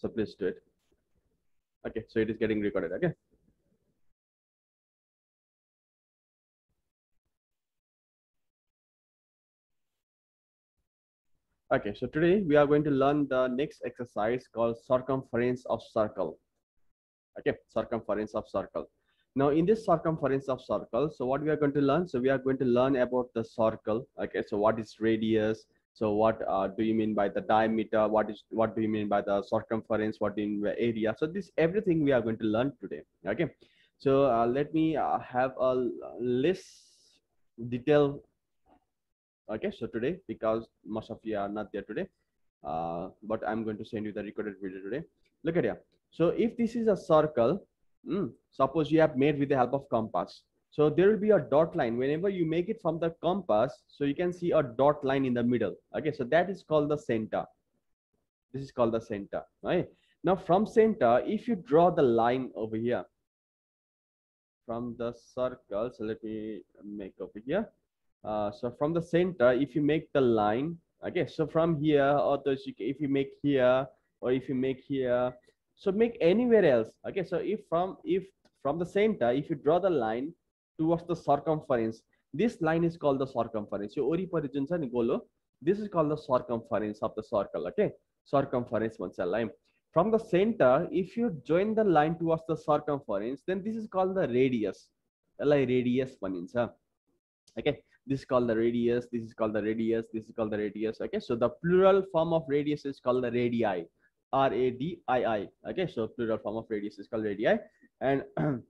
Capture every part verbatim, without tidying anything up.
So please do it. Okay, so it is getting recorded. Okay. Okay, so today we are going to learn the next exercise called circumference of circle. Okay, circumference of circle. Now in this circumference of circle, so what we are going to learn? So we are going to learn about the circle. Okay, so what is radius? So what uh, do you mean by the diameter? What is what do you mean by the circumference? What do you mean by area? So this everything we are going to learn today. Okay, so uh, let me uh, have a less detailed. Okay, so today, because most of you are not there today, uh, but I'm going to send you the recorded video today. Look at here. So if this is a circle, mm, suppose you have made with the help of compass. So there will be a dot line whenever you make it from the compass. So you can see a dot line in the middle. Okay, so that is called the center. This is called the center, right? Now from center, if you draw the line over here from the circle, so let me make over here. Uh, so from the center, if you make the line, okay, so from here, or the, if you make here, or if you make here, so make anywhere else. Okay, so if from if from the center, if you draw the line towards the circumference, this line is called the circumference. So oripari jun cha ni golo, this is called the circumference of the circle. Okay, circumference bhन्छ line. From the center, if you join the line towards the circumference, then this is called the radius. Like radius bhanincha. Okay, this is called the radius, this is called the radius, this is called the radius. Okay, so the plural form of radius is called the radii, R A D I I. Okay, so plural form of radius is called radii. And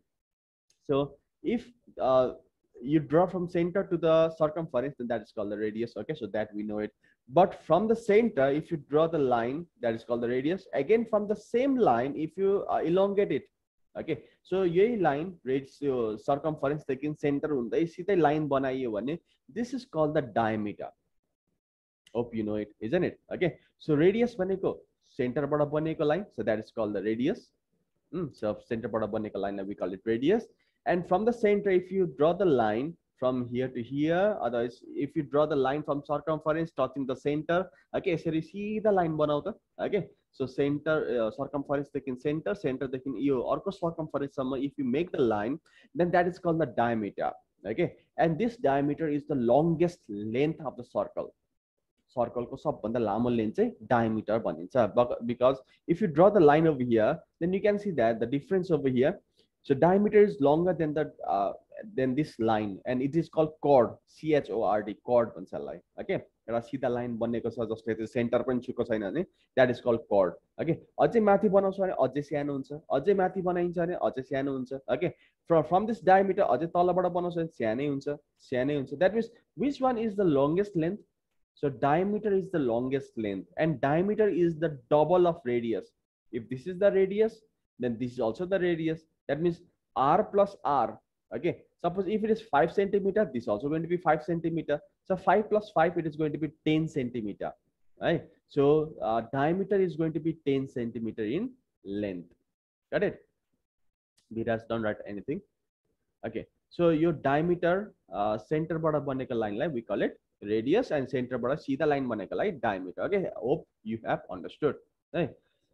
so if uh, you draw from center to the circumference, then that is called the radius. Okay, so that we know it. But from the center, if you draw the line, that is called the radius. Again, from the same line, if you uh, elongate it, okay, so यही line radius circumference taking center हुँदै सिधै line बनाइयो भने this is called the diameter. Hope you know it, isn't it? Okay, so radius भनेको center बाट बनेको line, so that is called the radius. Mm, so center बाट बनेको line we call it radius. And from the center, if you draw the line from here to here, otherwise if you draw the line from circumference touching the center, okay, यसरी सिधा line बनाऊ त. Okay, so center uh, circumference taking center, center taking यो अर्को circumference सम्म, if you make the line, then that is called the diameter. Okay, and this diameter is the longest length of the circle. Circle ko sabhanda lamo length चाहिँ diameter भनिन्छ. Because if you draw the line over here, then you can see that the difference over here. So diameter is longer than the uh, than this line, and it is called chord. C H O R D, chord भन्छ यसलाई. Okay, एउटा सिधा line बनेको छ जसले चाहिँ centre पनि छुको छैन भने that is called chord. Okay, अझै माथि बनाउँछ भने अझै सानो हुन्छ, अझै माथि बनाइन्छ भने अझै सानो हुन्छ. Okay, from from this diameter अझै तलबाट बनाउँछ भने सानै हुन्छ, सानै हुन्छ. That means which one is the longest length? So diameter is the longest length, and diameter is the double of radius. If this is the radius, then this is also the radius. That means R plus R. Okay, suppose if it is five centimeter, this is also going to be five centimeter. So five plus five, it is going to be ten centimeter. Right? So uh, diameter is going to be ten centimeter in length. Got it? Viraj, don't write anything. Okay, so your diameter uh, center bada baneka line like we call it radius, and center bada sida line baneka like diameter. Okay, hope you have understood. Right?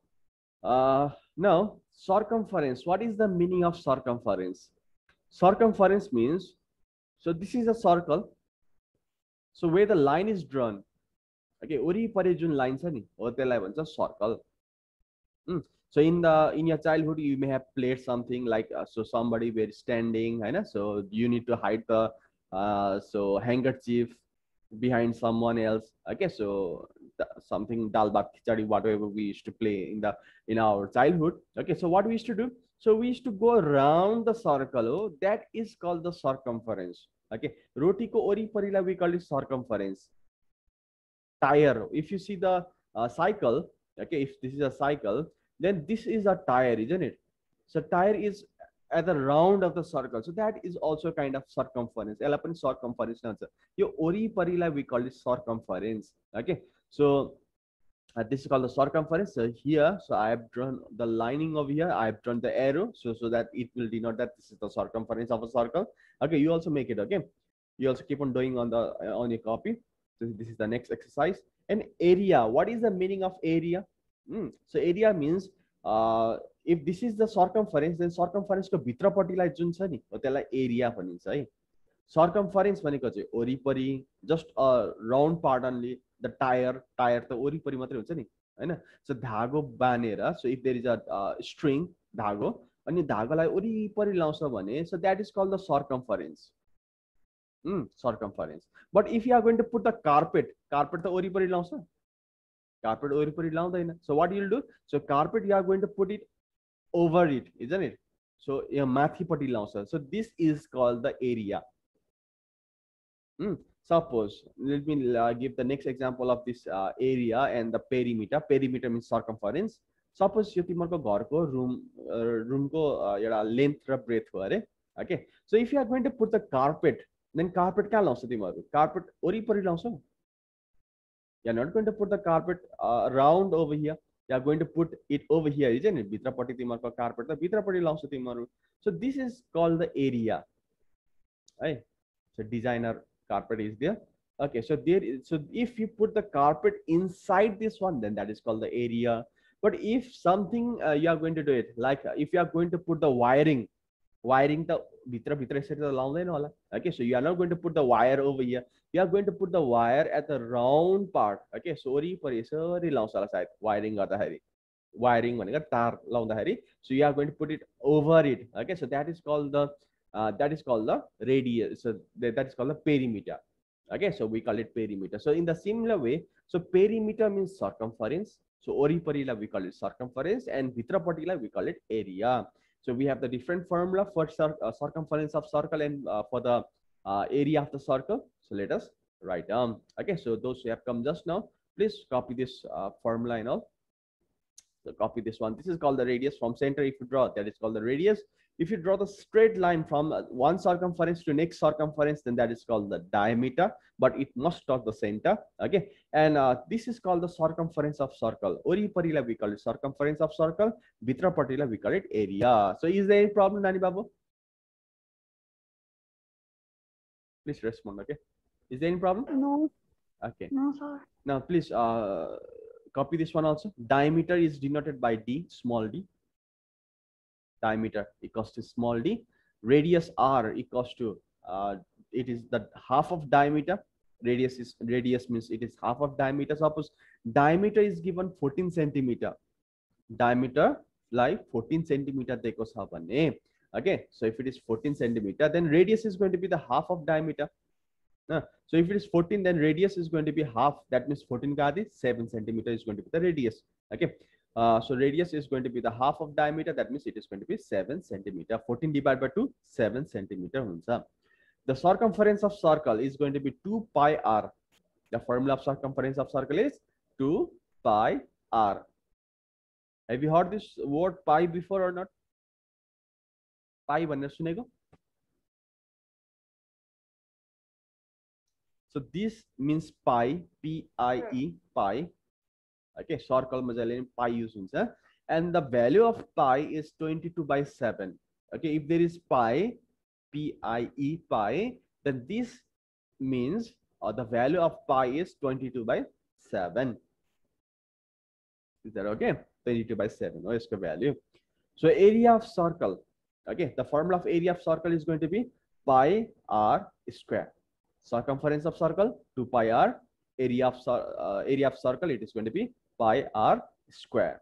Uh, now circumference. What is the meaning of circumference? Circumference means, so this is a circle. So where the line is drawn, okay, वरिपरि जुन line छ नि हो त्यसलाई भन्छ circle. Mm. So in the in your childhood, you may have played something like uh, so somebody were standing, right? So you need to hide the uh, so handkerchief behind someone else. Okay, so something dal bhat khichadi, whatever we used to play in the in our childhood. Okay, so what we used to do? So we used to go around the circle. Oh, that is called the circumference. Okay, roti ko oriparila we call it circumference. Tire. If you see the uh, cycle, okay, if this is a cycle, then this is a tire, isn't it? So tire is at the round of the circle, so that is also kind of circumference. Circumference. Your oriparila we call it circumference. Okay, so uh, this is called the circumference. So here, so I have drawn the lining over here. I have drawn the arrow, so so that it will denote that this is the circumference of a circle. Okay, you also make it. Okay, you also keep on doing on the uh, on your copy. So this is the next exercise. And area. What is the meaning of area? Mm. So area means uh, if this is the circumference, then circumference को भित्रपट्टिलाई जुन छ नि हो त्यसलाई area भनिन्छ है. Circumference भनेको चाहिँ वरिपरि, just a round part only. The tire, tire त वरिपरि मात्रै हुन्छ नि हैन. So धागो Baner, so if there is a uh, string धागो अनि धागोलाई वरिपरि लाउँछ भने, so that is called the circumference. Hmm, circumference. But if you are going to put the carpet, carpet त वरिपरि लाउँछ, carpet वरिपरि लाउँदैन. So what you will do? So carpet you are going to put it over it, isn't it? So यहाँ माथिपट्टि लाउँछ. So this is called the area. Hmm. Suppose, let me uh, give the next example of this uh, area and the perimeter. Perimeter means circumference. Suppose यो तिम्रो घरको room room को एउटा length र breadth हो अरे. Okay. So if you are going to put the carpet, then carpet कहाँ लाउँछ तिमीहरु? Carpet वरिपरि लाउँछ. You are not going to put the carpet uh, round over here. You are going to put it over here, isn't it? भित्रपट्टि तिमीहरुको carpet त भित्रपट्टि लाउँछ तिमीहरु. So this is called the area. Right? So designer carpet is there. Okay, so there is, so if you put the carpet inside this one, then that is called the area. But if something uh, you are going to do it, like uh, if you are going to put the wiring, wiring the bitra bitra set the long line. Okay, so you are not going to put the wire over here. You are going to put the wire at the round part. Okay, sorry for sorry long side wiring got the hari. Wiring tar long the hari. So you are going to put it over it. Okay, so that is called the Uh, that is called the radius. So that, that is called the perimeter. Okay, so we call it perimeter. So in the similar way, so perimeter means circumference. So oriparila we call it circumference, and vitrapatila we call it area. So we have the different formula for cir uh, circumference of circle and uh, for the uh, area of the circle. So let us write down. Okay, so those who have come just now, please copy this uh, formula and all. So copy this one. This is called the radius. From center, if you draw, that is called the radius. If you draw the straight line from one circumference to next circumference, then that is called the diameter, but it must touch the center. Okay, and uh, this is called the circumference of circle. Oriparila we call it circumference of circle. Vitrapatila we call it area. So is there any problem, Nani Babu? Please respond. Okay, is there any problem? No. Okay. No, sir. Now please uh, copy this one also. Diameter is denoted by D, small d. Diameter equals to small d. Radius r equals to uh, it is the half of diameter. Radius is radius means it is half of diameter. Suppose diameter is given fourteen centimeter. Diameter like fourteen centimeter dekos hapane. Okay, so if it is fourteen centimeter, then radius is going to be the half of diameter. Uh, so if it is fourteen, then radius is going to be half. That means fourteen kadi seven centimeter is going to be the radius. Okay. Uh, so radius is going to be the half of diameter. That means it is going to be seven centimeter. fourteen divided by two, seven centimeter. The circumference of circle is going to be two pi r. The formula of circumference of circle is two pi r. Have you heard this word pi before or not? Pi bhanera suneko? So this means pi, P I E, pi. Okay, circle majalin pi use huncha, and the value of pi is twenty-two by seven. Okay, if there is pi, P I E, pi, then this means uh, the value of pi is twenty-two by seven. Is that okay? twenty-two by seven. What is the value? So area of circle. Okay, the formula of area of circle is going to be pi r square. Circumference of circle two pi r. Area of uh, area of circle, it is going to be pi r square.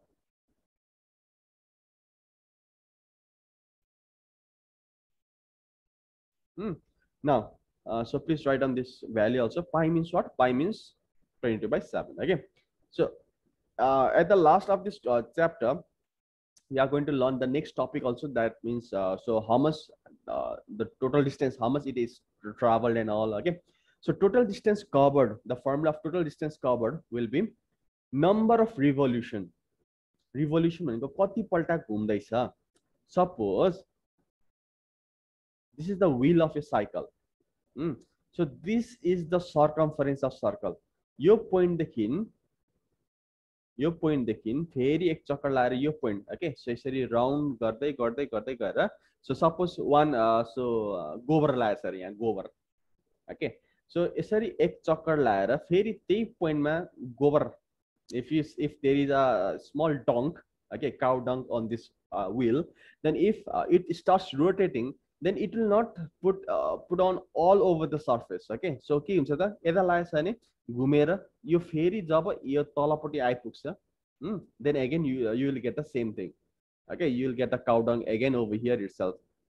Hmm. Now, uh, so please write down this value also. Pi means what? Pi means twenty-two by seven. Okay. So uh, at the last of this uh, chapter, we are going to learn the next topic also. That means uh, so how much uh, the total distance, how much it is traveled and all. Okay. So total distance covered, the formula of total distance covered will be number of revolution. Revolution भनेको कति पल्ट घुम्दैछ. Suppose this is the wheel of a cycle. Mm. So this is the circumference of circle. Yo point देखि यो point देखि फेरि एक चक्कर लाएर यो point. Okay, so यसरी round गर्दै गर्दै गर्दै गएर, so suppose one uh, so गोबर लाएर सर यहाँ गोबर. Okay, so यसरी एक चक्कर लाएर फेरि त्यही point मा गोबर if you if there is a small dunk, okay, cow dung on this uh, wheel, then if uh, it starts rotating, then it will not put uh, put on all over the surface. Okay, so के हुन्छ त यता लागेछ भने घुमेर यो फेरि जब यो तलपट्टि आइपुग्छ, then again you you will get the same thing. Okay, you will get the cow dung again over here itself.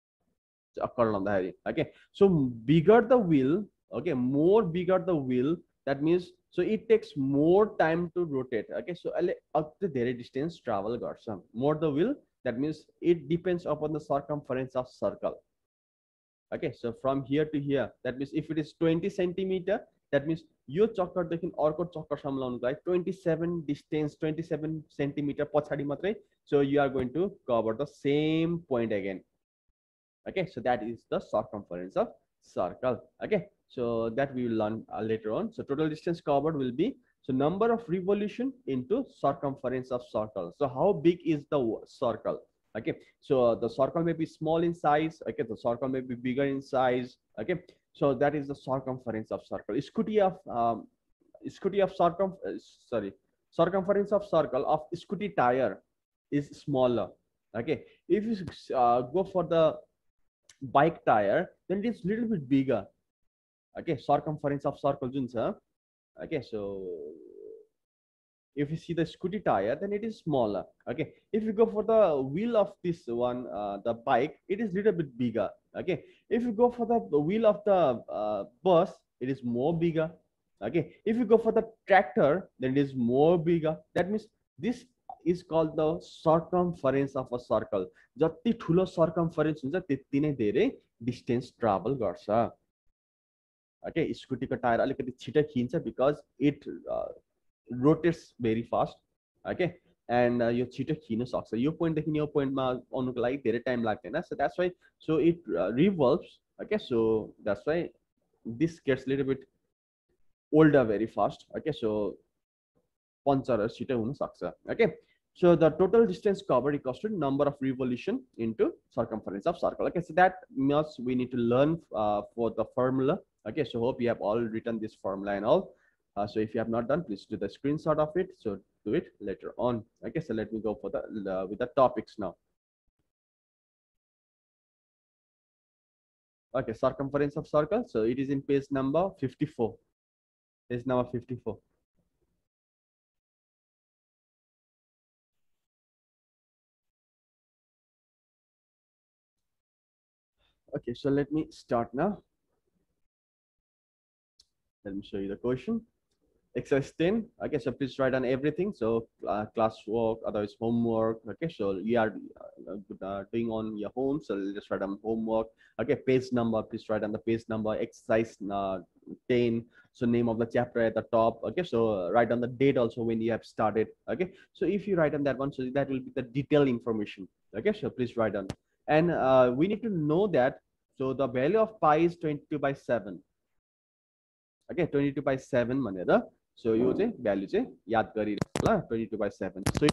Okay, so bigger the wheel, okay, more bigger the wheel, that means so it takes more time to rotate. Okay, so up to the distance travel garch more the wheel, that means it depends upon the circumference of circle. Okay, so from here to here, that means if it is twenty centimeter, that means यो चक्कर देखि अर्को चक्कर सम्म लाउनुको लागि twenty-seven distance, twenty-seven centimeter पछाडी मात्रै, so you are going to cover the same point again. Okay, so that is the circumference of circle. Okay, so that we will learn uh, later on. So total distance covered will be so number of revolution into circumference of circle. So how big is the circle? Okay, so uh, the circle may be small in size. Okay, the circle may be bigger in size. Okay, so that is the circumference of circle. Scooty of um, scooty of circum uh, sorry circumference of circle of scooty tire is smaller. Okay, if you uh, go for the bike tire, then it is little bit bigger. Okay, circumference of circle junsa. Okay, so if you see the scooty tire, then it is smaller. Okay, if you go for the wheel of this one, uh, the bike, it is little bit bigger. Okay, if you go for the, the wheel of the uh, bus, it is more bigger. Okay, if you go for the tractor, then it is more bigger. That means this is called the circumference of a circle. जति ठुलो circumference हुन्छ त्यति नै धेरै distance travel गर्छ. Okay, scooty को tire अलिकति छिटो खिन्छ because it uh, rotates very fast. Okay, and uh, यो छिटो खिन सक्छ. यो point देखि यो point मा आउनुको लागि धेरै time लाग्दैन. So that's why so it uh, revolves. Okay, so that's why this gets little bit older very fast. Okay, so puncture छिटो हुन सक्छ. Okay, so the total distance covered equals to number of revolution into circumference of circle. Okay, so that much we need to learn uh, for the formula. Okay, so hope you have all written this formula and all. Uh, so if you have not done, please do the screenshot of it. So do it later on. Okay, so let me go for the uh, with the topics now. Okay, circumference of circle. So it is in page number fifty-four. Page number fifty-four. Okay, so let me start now. Let me show you the question. Exercise ten. Okay, so please write down everything. So uh, classwork, otherwise homework. Okay, so you are uh, doing on your home. So just write down homework. Okay, page number. Please write down the page number. Exercise uh, ten. So name of the chapter at the top. Okay, so uh, write down the date also when you have started. Okay, so if you write down that one, so that will be the detailed information. Okay, so please write down. And uh, we need to know that. So the value of pi is twenty-two by seven. Okay, twenty-two by seven भनेर. So यो चाहिँ value चाहिँ याद गरिरहेको होला twenty-two by seven. So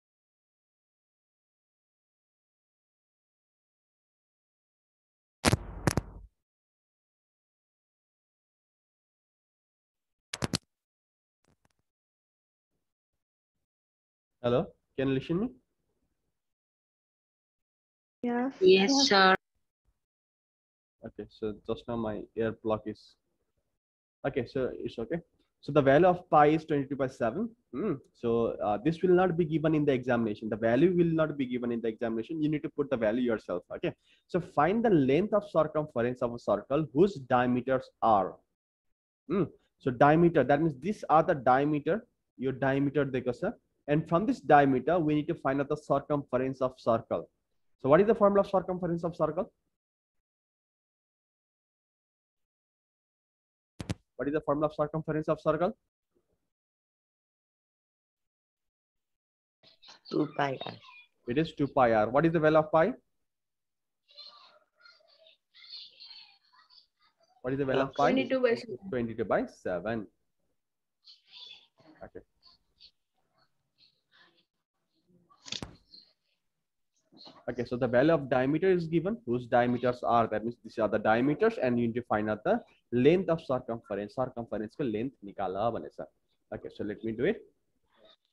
hello, can you listen me? Yeah. Yes, sir. Okay, so just now my ear plug is okay, so it's okay. So the value of pi is twenty-two by seven. Hmm. So uh, this will not be given in the examination. The value will not be given in the examination. You need to put the value yourself. Okay. So find the length of circumference of a circle whose diameters are. Hmm. So diameter, that means these are the diameter. Your diameter, dekha, and from this diameter, we need to find out the circumference of circle. So what is the formula of circumference of circle? What is the formula of circumference of circle? two pi r. It is two pi r. What is the value of pi? What is the value of pi? twenty-two by seven. twenty-two by seven. Okay. Okay, so the value of diameter is given, whose diameters are, that means these are the diameters, and you need to find out the length of circumference. Circumference ko length nikala bhanesa. Okay, so let me do it.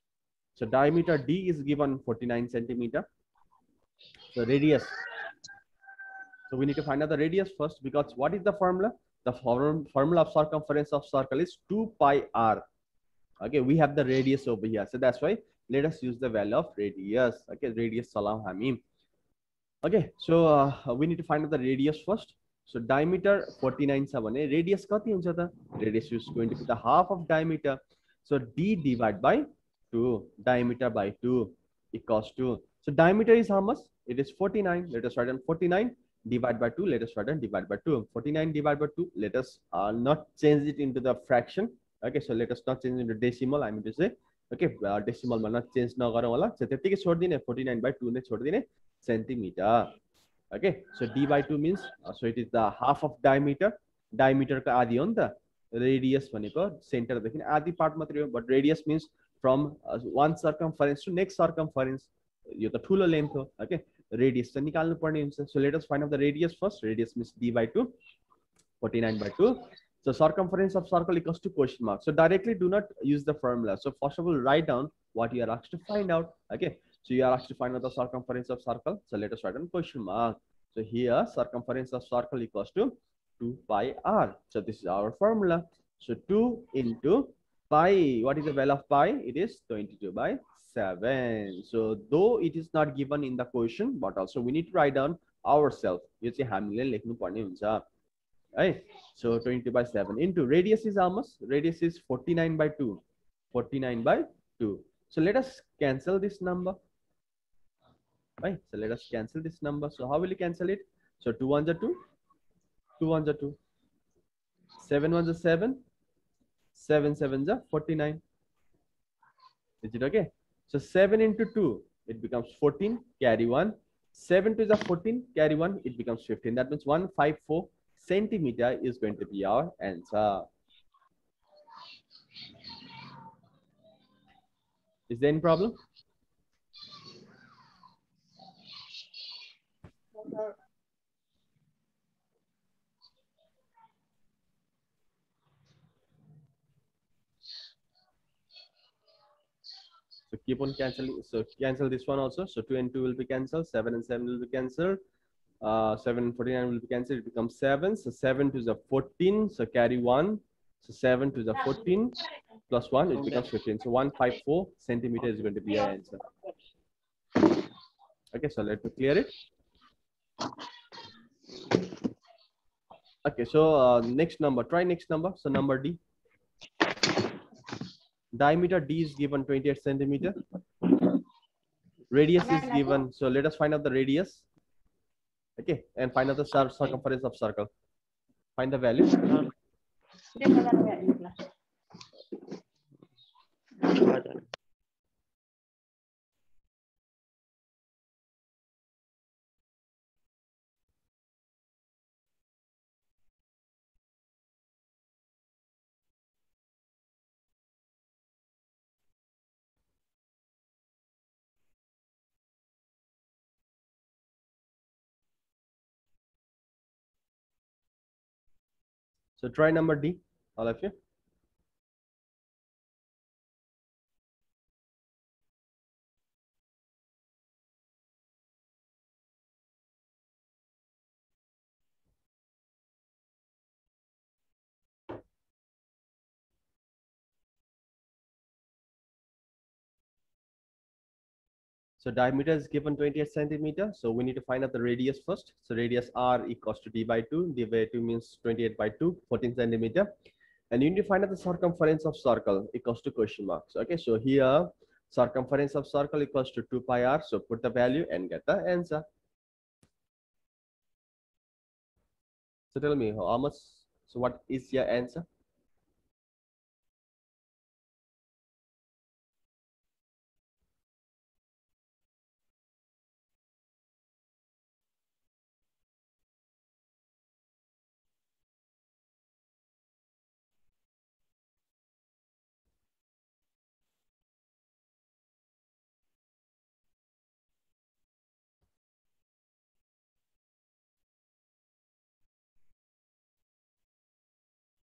So diameter D is given forty-nine centimeter. So radius. So we need to find out the radius first, because what is the formula? The form, formula of circumference of circle is two pi r. Okay, we have the radius over here. So that's why let us use the value of radius. Okay, radius salam hamim. Okay, so uh, we need to find out the radius first. So diameter forty-nine seven. Radius kati huncha ta? Radius is going to be the half of diameter. So D divided by two, diameter by two equals to. So diameter is how much? It is forty-nine. Let us write on forty-nine. Divide by two. Let us write on divide by two. forty-nine divided by two. Let us uh, not change it into the fraction. Okay, so let us not change into decimal. I mean to say, okay, uh, decimal ma not change na garau hola. So त्यतिकै छोड्दिने forty-nine by two नै छोड्दिने centimeter. Okay, so D by two means uh, so it is the half of diameter. Diameter ka आधी हो नि त. Radius भनेको center देखि आधी part मात्रै हो, but radius means from uh, one circumference to next circumference. यो त ठुलो length हो. Okay, radius चाहिँ निकाल्नु पर्ने हुन्छ. So let us find out the radius first. Radius means D by two, forty-nine by two. So circumference of circle equals to question mark. So directly do not use the formula. So first of all, write down what you are asked to find out. Okay, so you are asked to find out the circumference of circle. So let us write down question mark. So here circumference of circle equals to two pi r. So this is our formula. So two into pi. What is the value of pi? It is twenty-two by seven. So though it is not given in the question, but also we need to write down ourselves. You see, हामीले लेख्नु पर्ने हुन्छ. Right, so twenty by seven into radius is how much? Radius is forty-nine by two. forty-nine by two. So let us cancel this number. Right, so let us cancel this number. So how will you cancel it? So two ones are two, two ones are two, seven ones are seven, seven sevens are forty-nine. Is it okay? So seven into two, it becomes fourteen, carry one. seven to the fourteen, carry one, it becomes fifteen. That means one hundred fifty-four centimeter is going to be our answer. Is there any problem? So keep on canceling. So cancel this one also. So two and two will be cancelled. seven and seven will be cancelled. Uh, seven and forty-nine will be cancelled. It becomes seven. So seven to the fourteen. So carry one. So seven to the fourteen plus one. It becomes fifteen. So one hundred fifty-four centimeter is going to be our answer. Okay, so let me clear it. Okay, so uh, next number. Try next number. So number D. Diameter D is given twenty-eight centimeter. Radius is given. So let us find out the radius. Okay, and find out the circumference of circle. Find the value. So try number D, all of you. So diameter is given twenty-eight centimeter. So we need to find out the radius first. So radius R equals to D by two. D by two means twenty-eight by two, fourteen centimeter. And you need to find out the circumference of circle equals to question marks. Okay, so here circumference of circle equals to two pi r. So put the value and get the answer. So tell me how much, so what is your answer?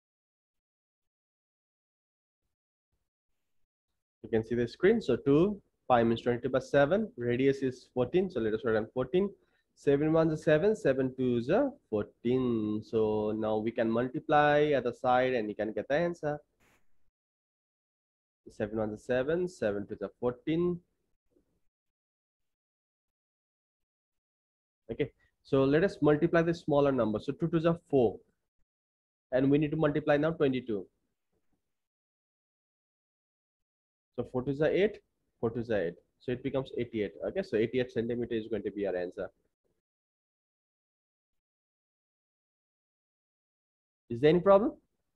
You can see the screen. So two pi means twenty-two by seven. Radius is fourteen. So let us write down fourteen. seven ones are seven. seven twos are fourteen. So now we can multiply at the side and you can get the answer. seven ones are seven. seven twos are fourteen. Okay. So let us multiply the smaller number. So two twos are four. And we need to multiply now twenty-two. So four twos are eight. four twos are eight. So it becomes eighty-eight. Okay. So eighty-eight centimeter is going to be our answer. Is there any problem?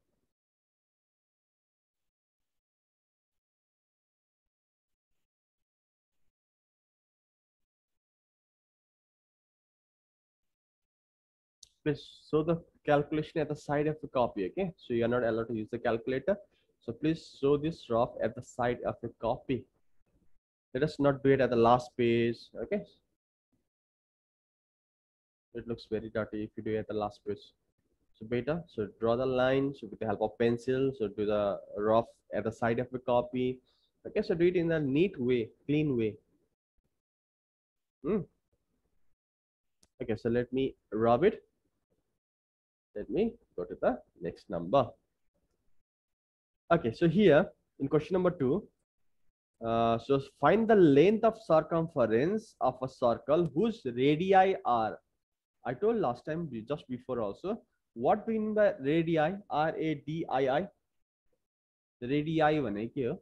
Please show the calculation at the side of the copy. Okay. So you are not allowed to use the calculator. So please show this rough at the side of the copy. Let us not do it at the last page. Okay. It looks very dirty if you do it at the last page. So beta, so draw the line. So with the help of pencil, so do the rough at the side of the copy. Okay, so do it in a neat way, clean way. Hmm. Okay, so let me rub it. Let me go to the next number. Okay, so here in question number two, uh, so find the length of circumference of a circle whose radii are. I told last time, just before also, what do you mean by radii? R A D I I. The radii one here.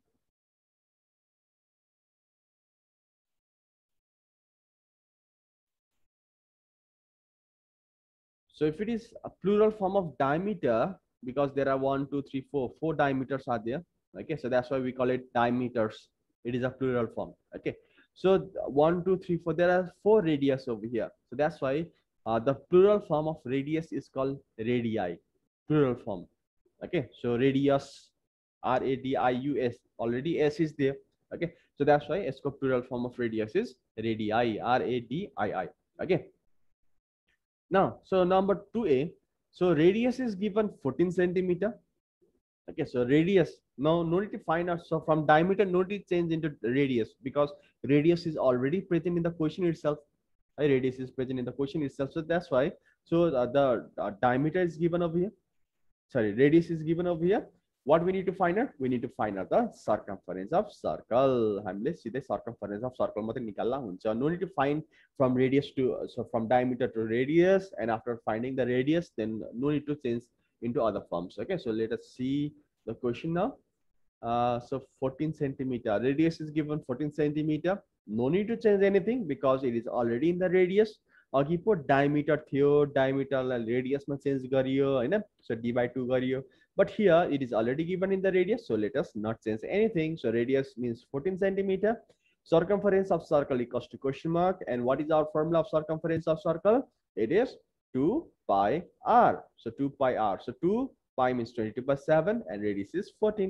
So if it is a plural form of diameter, because there are one, two, three, four, four diameters are there. Okay, so that's why we call it diameters. It is a plural form. Okay, so one, two, three, four. There are four radius over here. So that's why uh, the plural form of radius is called radii. Plural form. Okay, so radius, R A D I U S. Already S is there. Okay, so that's why S plural form of radius is radii. R A D I I. Okay. Now, so number two A, so radius is given fourteen centimeter. Okay, so radius, now no need to find out. So from diameter, no need to change into radius because radius is already present in the question itself. Right? Radius is present in the question itself. So that's why, so uh, the uh, diameter is given over here. Sorry, radius is given over here. What we need to find out? We need to find out the circumference of circle. हामीले सीधै circumference of circle मात्रै निकाल्दा हुन्छ. No need to find from radius to, so from diameter to radius, and after finding the radius, then no need to change into other forms. Okay, so let us see the question now. Uh, so fourteen centimeter, radius is given fourteen centimeter. No need to change anything because it is already in the radius. अघि पो diameter थियो, diameterलाई radius मा change गरियो हैन, so d by two गरियो. But here it is already given in the radius, so let us not change anything. So radius means fourteen centimeter. Circumference of circle equals to question mark. And what is our formula of circumference of circle? It is two pi r. So two pi r. So two pi means twenty-two by seven and radius is fourteen.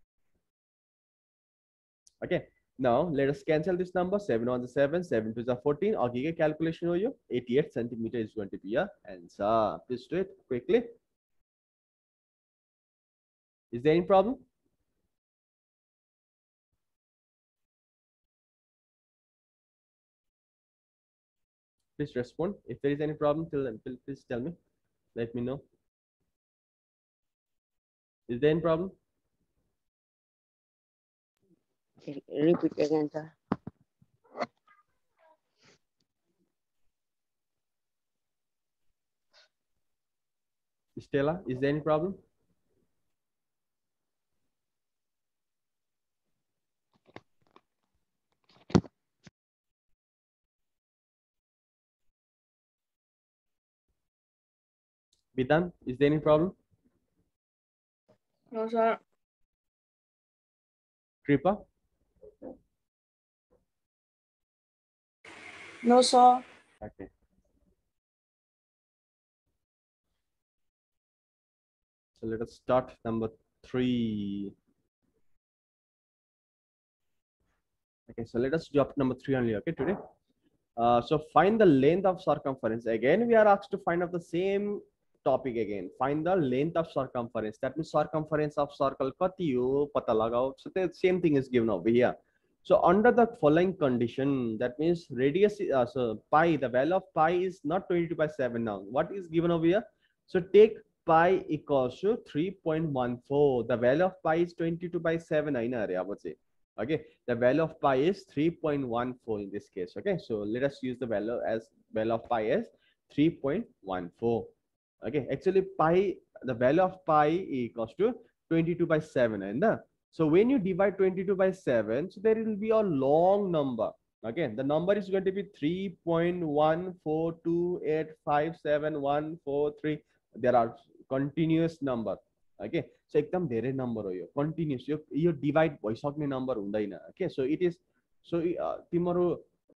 Okay. Now let us cancel this number. seven ones are seven, seven twos are fourteen. Okay, calculation हो यो eighty-eight centimeter is going to be your answer. Please do it quickly. Is there any problem? Please respond. If there is any problem, please tell me. Let me know. Is there any problem? Repeat again, sir. Stella, is there any problem? Bidan, is there any problem? No, sir. Kripa? No, sir. Okay. So let us start number three. Okay, so let us do up number three only, okay, today. Uh, so find the length of circumference. Again, we are asked to find out the same topic again. Find the length of circumference. That means circumference of circle kati ho pata lagao. So the same thing is given over here. So under the following condition, that means radius, uh, so pi, the value of pi is not twenty-two by seven now. What is given over here? So take pi equals to three point one four. The value of pi is twenty-two by seven. I would say. Okay, the value of pi is three point one four in this case. Okay, so let us use the value as value of pi as three point one four. Okay, actually pi, the value of pi equals to twenty-two by seven. And the so when you divide twenty-two by seven, so there will be a long number. Okay, the number is going to be three point one four two eight five seven one four three. There are continuous number. Okay, so एकदम धेरै number हो यो continuous, यो यो divide भइसक्ने number हुँदैन. Okay, so it is, so uh, तिम्रो